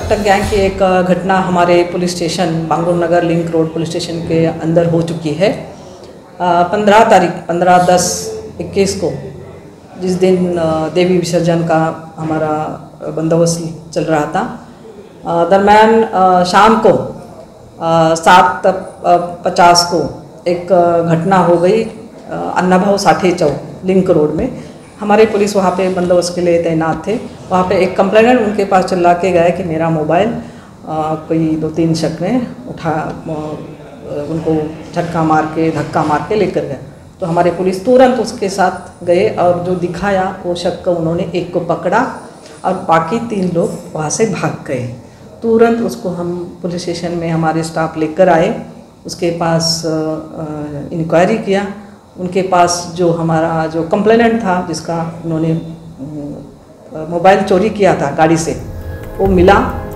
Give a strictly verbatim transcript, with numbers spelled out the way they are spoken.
टक गैंग की एक घटना हमारे police station Bangur Nagar link road police station के अंदर हो चुकी है। पंद्रह तारीख पंद्रह दस इक्कीस को जिस दिन देवी विसर्जन का हमारा बंदोबस्त चल रहा था, दरम्यान शाम को सात पचास को एक घटना हो गई अन्ना भाऊ साठे चौक लिंक रोड में। हमारे पुलिस वहाँ पे बंदोबस्त के लिए तैनात थे। वहाँ पे एक कंप्लेनेंट उनके पास चिल्ला के गए कि मेरा मोबाइल कोई दो तीन शख्स ने उठा उनको झटका मार के धक्का मार के लेकर गए। तो हमारे पुलिस तुरंत उसके साथ गए और जो दिखाया वो शख्स को उन्होंने एक को पकड़ा और बाकी तीन लोग वहाँ से भाग गए। तुरंत उसको हम पुलिस स्टेशन में हमारे स्टाफ लेकर आए, उसके पास इंक्वायरी किया। उनके पास जो हमारा जो कंप्लेनेंट था जिसका उन्होंने मोबाइल चोरी किया था गाड़ी से, वो मिला।